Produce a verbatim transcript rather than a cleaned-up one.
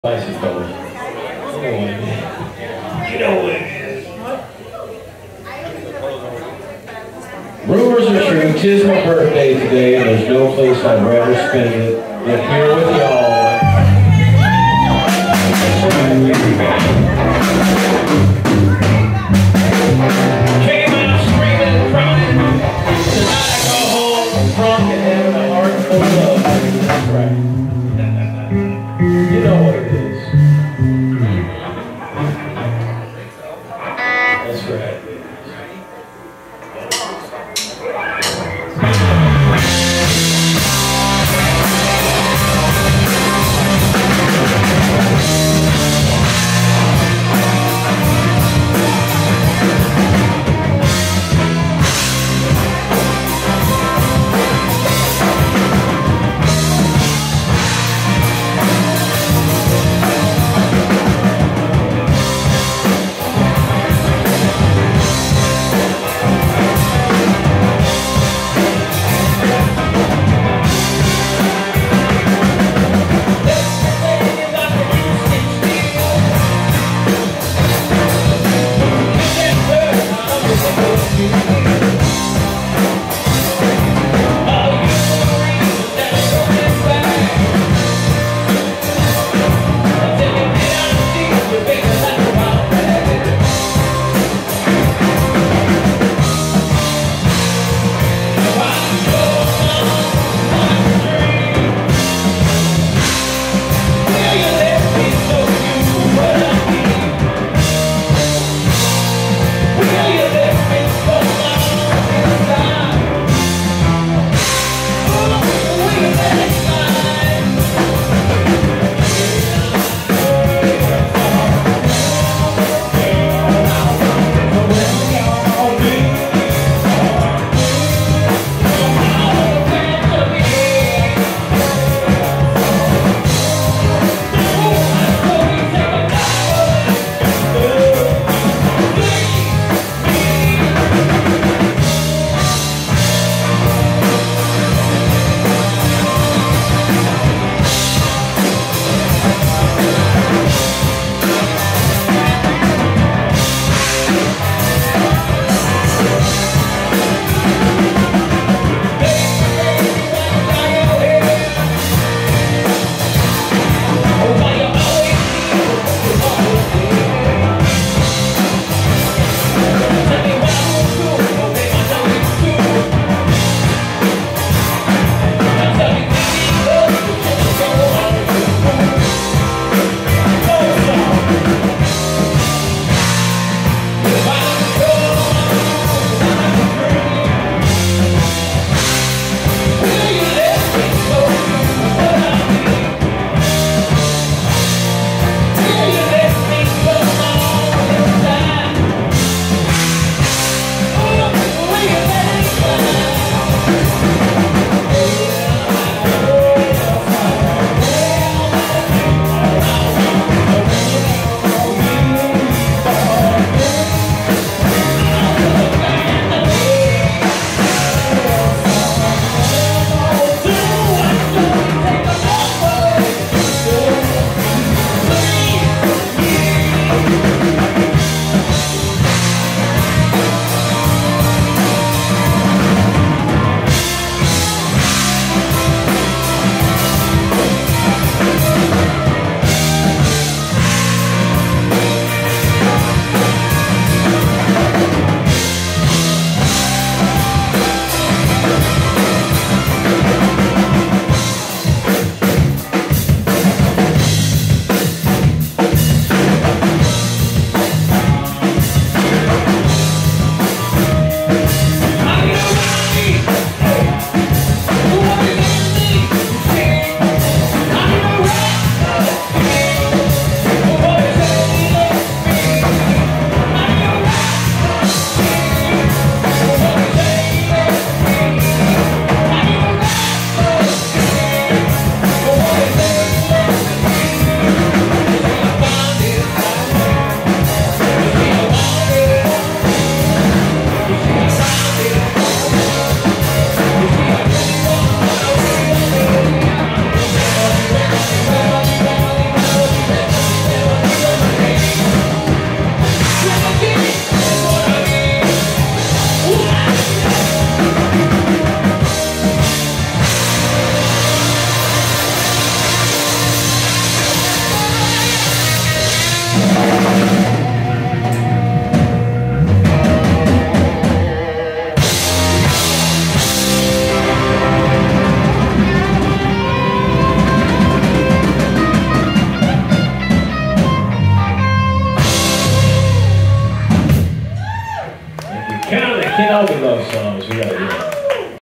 Spicy fellas. You know what it is. Rumors are true. 'Tis my birthday today, and there's no place I'd rather spend it than here with y'all. Came out screaming and crying. Tonight I go home drunk and having a heart full of love. That's right. You know what it is. That's right. know we love songs. We gotta, you know.